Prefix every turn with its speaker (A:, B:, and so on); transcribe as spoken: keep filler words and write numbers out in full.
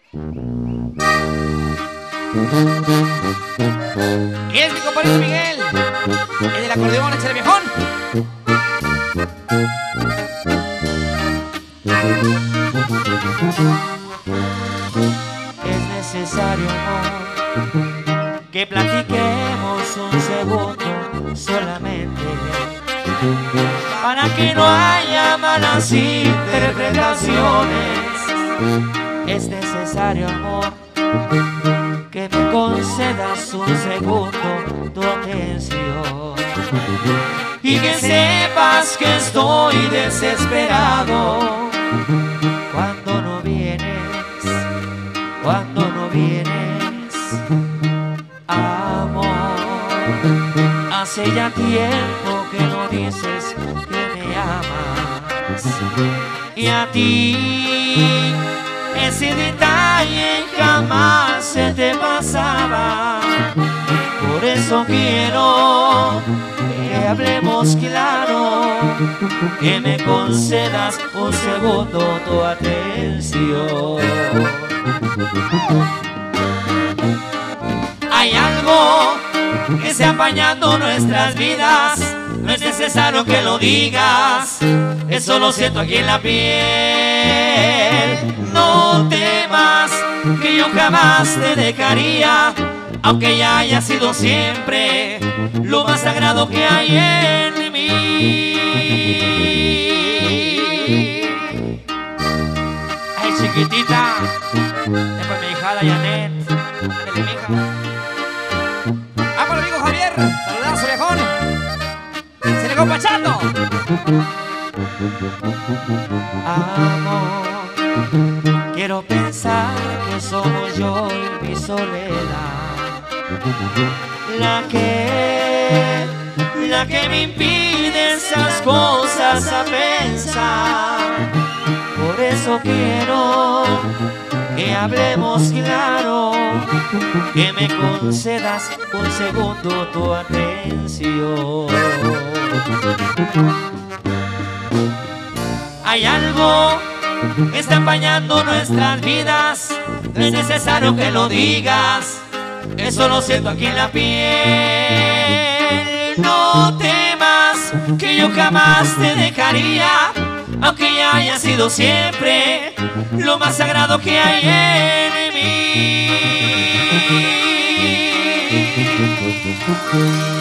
A: Y es mi compañero Miguel, el del acordeón, échale viejón. Es necesario, amor, que platiquemos un segundo solamente, para que no haya malas interpretaciones. Es necesario, amor, que me concedas un segundo tu atención, y que sepas que estoy desesperado cuando no vienes, cuando no vienes, amor. Hace ya tiempo que no dices que me amas, y a ti ese detalle jamás se te pasaba. Por eso quiero que hablemos claro, que me concedas un segundo tu atención. Hay algo que está empañando nuestras vidas, no es necesario que lo digas, eso lo siento aquí en la piel. No temas que yo jamás te dejaría, aunque ya haya sido siempre lo más sagrado que hay en mí. Ay, chiquitita, después mi hijada Janet, ándale, mija. Vámonos, amigo Javier, saludazo, viejón. Se le compa Chato. Amor, quiero pensar que somos yo y mi soledad la que, la que me impide esas cosas a pensar. Por eso quiero que hablemos claro, que me concedas un segundo tu atención. Hay algo que está empañando nuestras vidas, no es necesario que lo digas, eso lo siento aquí en la piel. No temas que yo jamás te dejaría, aunque ya haya sido siempre lo más sagrado que hay en mí.